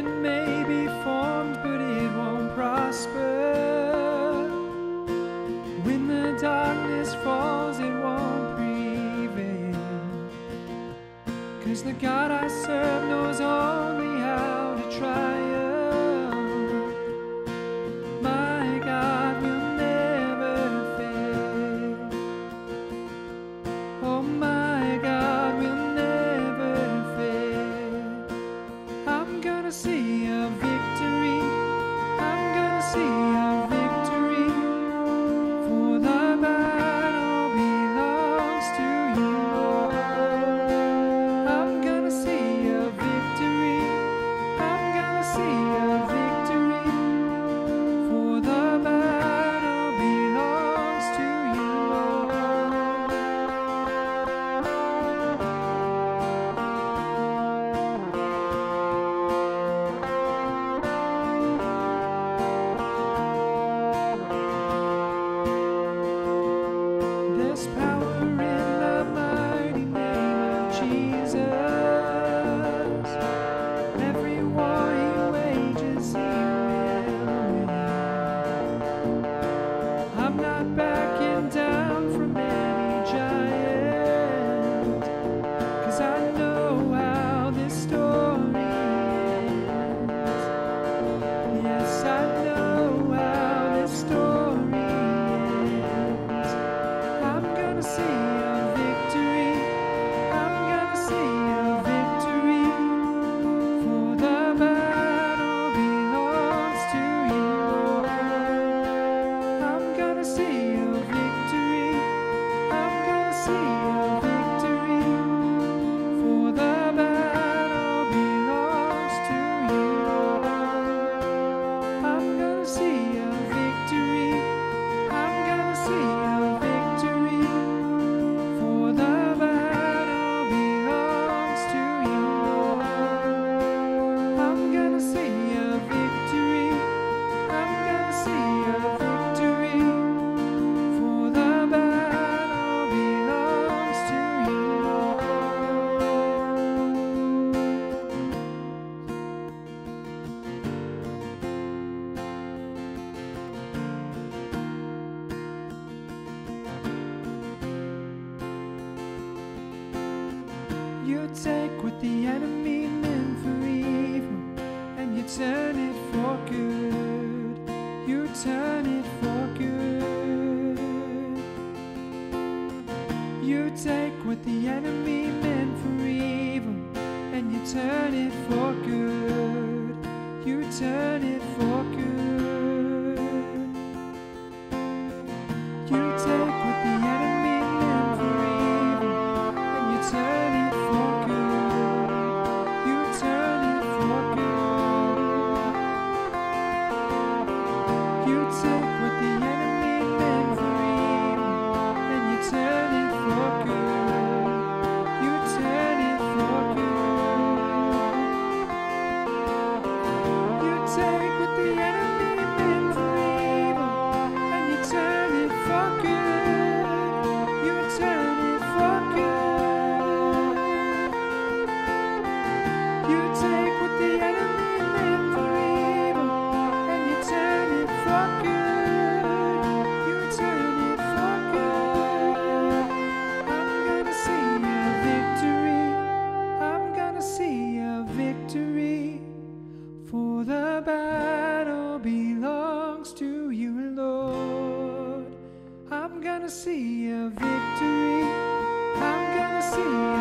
may be formed, but it won't prosper. When the darkness falls, it won't prevail. 'Cause the God I serve knows only how to triumph. My God will never fail. Oh, my God will never fail. I'm gonna see a victory. I'm gonna see a victory. For the battle belongs to you, Lord. I'm gonna see a victory. I'm gonna see a victory. For the battle belongs to you, Lord. There's power in the mighty name of Jesus. Every war he wages, he will win. I'm not backing down from any giant, 'cause I know how this story ends. Yes, I know how this story ends. I'm gonna see a victory. I'm gonna see a victory. For the battle belongs to you, Lord. I'm gonna see a victory. I'm gonna see a victory. For the battle belongs to you, Lord. I'm gonna see a victory. I'm gonna see a victory. For the battle belongs to you, Lord. I'm gonna see a victory. I'm gonna see a victory. For the battle belongs to you, Lord. You take what the enemy meant for evil, and you turn it for good. You turn it for good. You take what the enemy meant for evil, and you turn it for good. You turn it for good. You take what the enemy meant for evil, and you turn it for good. You turn it for good. You take what the enemy meant for evil, and you turn it for good. You turn it for good. You take what the enemy meant for evil, and you turn it for good. You turn it for good. You take what the enemy meant for evil, and you turn it for good. You turn it for good. I'm gonna see a victory. I'm gonna see a victory. For the battle belongs to you, Lord. I'm gonna see a victory. I'm gonna see